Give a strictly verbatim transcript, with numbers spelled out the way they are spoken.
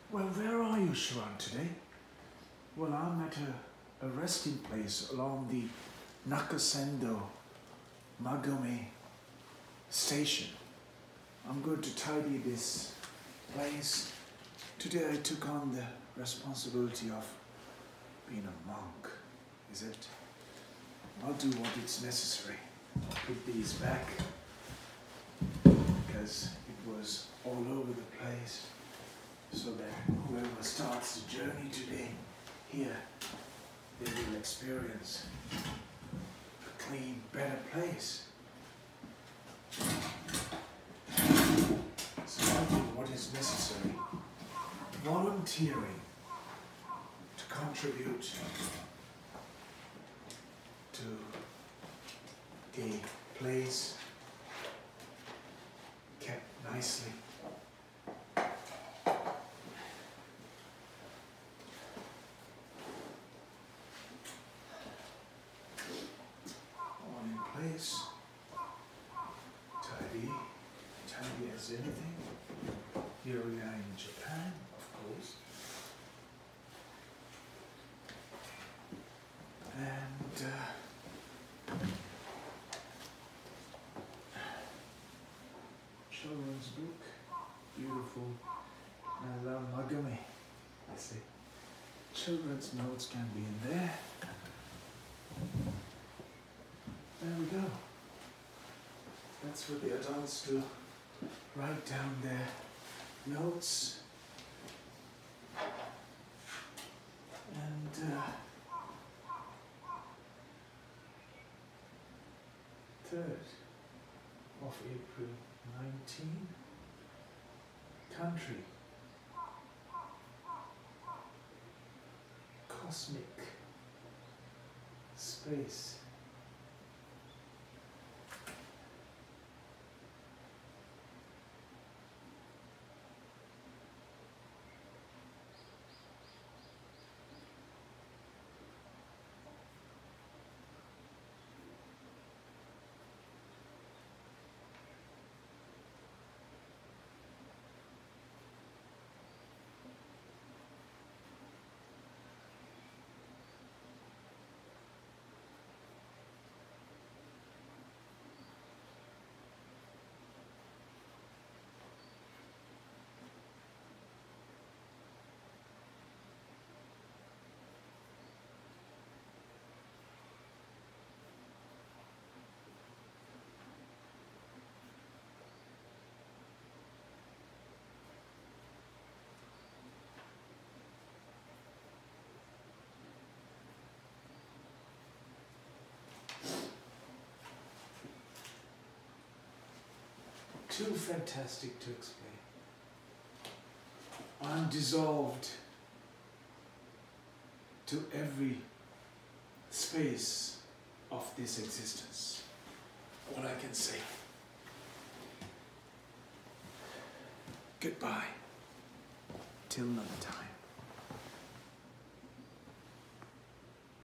Well, where are you, Sharon, today? Well, I'm at a, a resting place along the Nakasendo station. I'm going to tidy this place. Today I took on the responsibility of being a monk, is it? I'll do what is necessary. I'll put these back because it was all over the place, so that whoever starts the journey today here, they will experience a clean, better place. So I'll do what is necessary. Volunteering to contribute to a place kept nicely. All in place. Tidy. Tidy as anything. Here we are in Japan, of course. And uh, children's book, beautiful. I love Magami. I see. Children's notes can be in there. There we go. That's what the adults do. Write down their notes. And uh, third of April nineteen, country, cosmic space. Too fantastic to explain. I'm dissolved to every space of this existence. All I can say. Goodbye. Till another time.